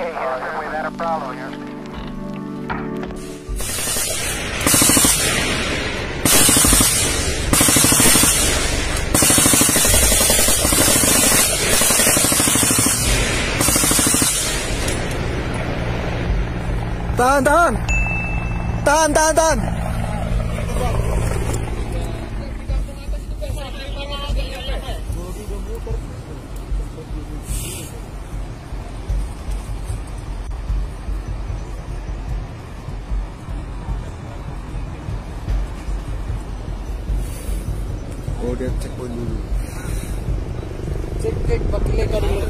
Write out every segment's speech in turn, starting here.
Okay, we had a problem here. Tahan. Oh, dia checkpoint dulu. Cek pakai lekar dulu.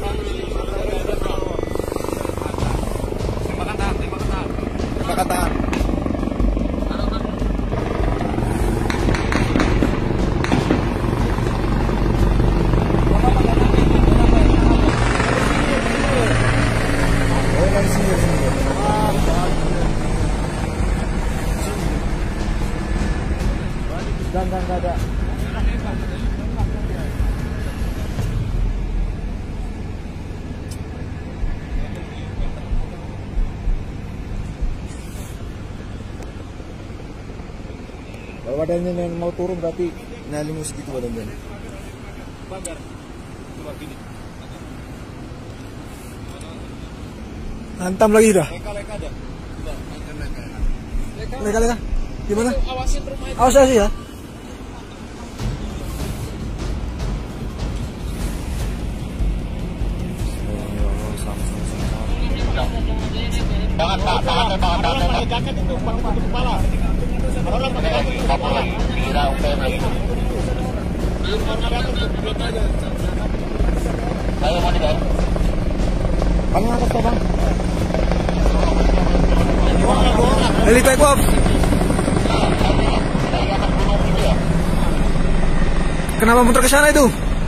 Makan tahan. Oh, dari sini. Dan nggak ada. Kalau badannya yang mau turun berarti nyali musik itu badannya. Pagar. Coba gini. Hantam lagi dah. Leka ada. Leka. Gimana? Awasin rumah itu. Awas ya. Pakai jaket itu, pakai tutup kepala. Orang pakai jaket tutup kepala. Kira Ayo mau dibawa. Bang atas tuh bang. Heli take off. Kenapa muter ke sana itu?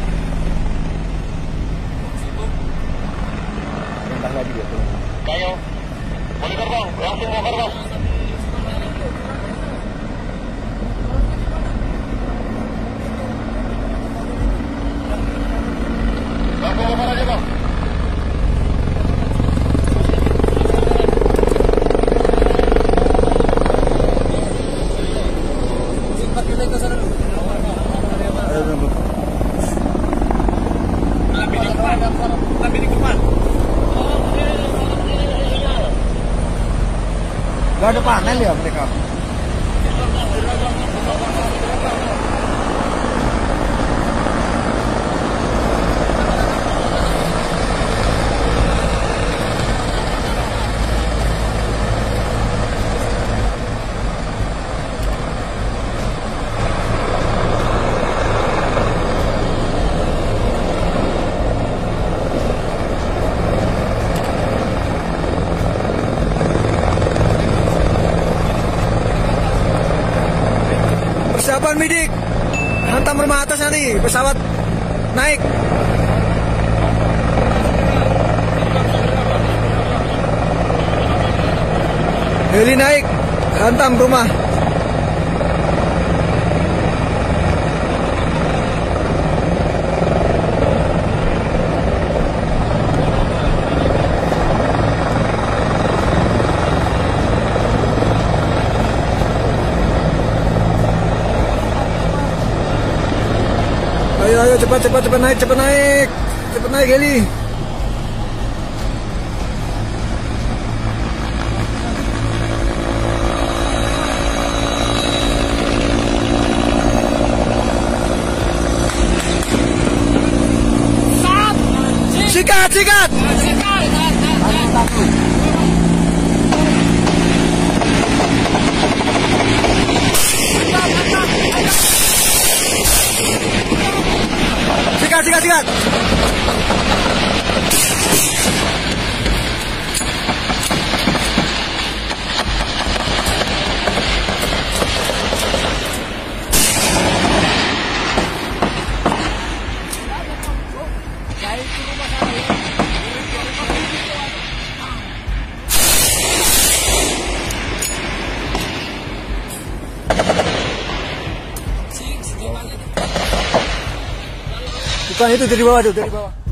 Ayo, mau diterbang, langsung mau terbang. Langsung lebar aja bang. Lebih di depan. Gak ada panel ya mereka. Persiapan bidik, hantam rumah atas nanti, pesawat naik. Heli naik, hantam rumah. Ayo cepat naik heli. Sikat. Sikat. Bukan itu dari bawah tuh, dari bawah.